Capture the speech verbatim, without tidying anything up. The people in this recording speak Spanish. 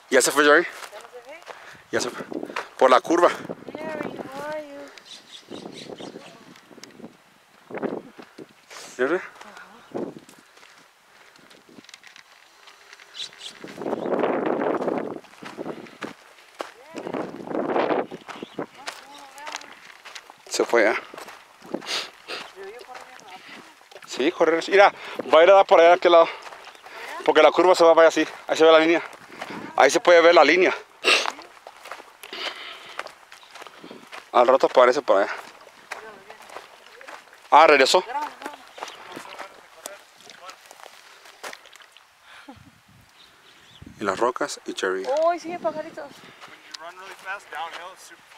¿Ya se fue Jerry? ¿Ya no se ve? Ya se fue. Por la curva. Jerry, how are you? Jerry. Se fue ya. Sí, correr. Mira, va a ir a dar por allá a aquel lado. Porque la curva se va para allá así. Ahí se ve la línea. Ahí se puede ver la línea. Al rato aparece por allá. Ah, regresó. Y las rocas y Cherry. Oh, sí, pajaritos. When you run really fast downhill, it's super